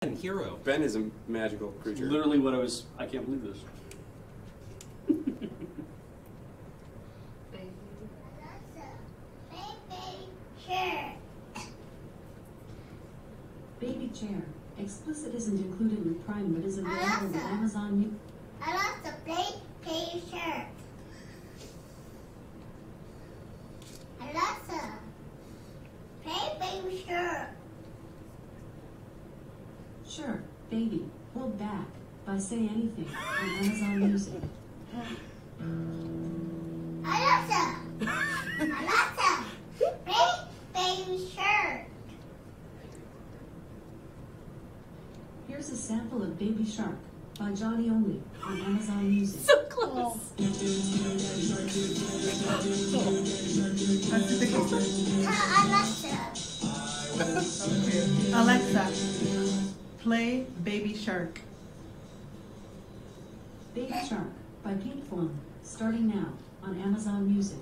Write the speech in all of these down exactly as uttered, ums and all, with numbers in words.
Hero. Ben is a magical creature. Literally what I was. I can't believe this. Baby chair. Explicit isn't included in Prime, but is available with Amazon Music. Alexa, play Baby Shark. Alexa, play Baby Shark. Sure, baby. Hold back by Say Anything on Amazon Music. Alexa, Alexa, play Baby Shark. Here's a sample of Baby Shark by Johnny Only on Amazon Music. So close. Alexa. Alexa, play Baby Shark. Baby Shark by Pink Phone, starting now on Amazon Music.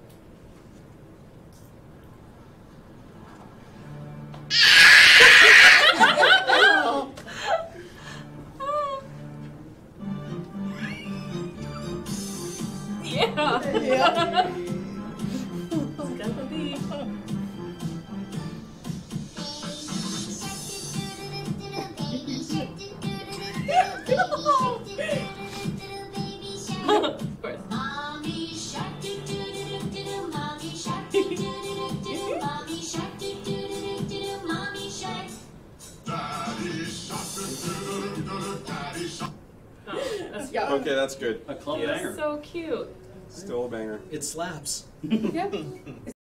Yeah. Yeah. It's gonna be. Of course. Mommy shark, do do do do do. Mommy shark, do do do do. Mommy shark, do do do do. Mommy shark. Daddy shark, do do do. Daddy shark. Oh, that's Yeah. Okay, that's good. A club cute. banger. So cute. Still a banger. It slaps. Yep.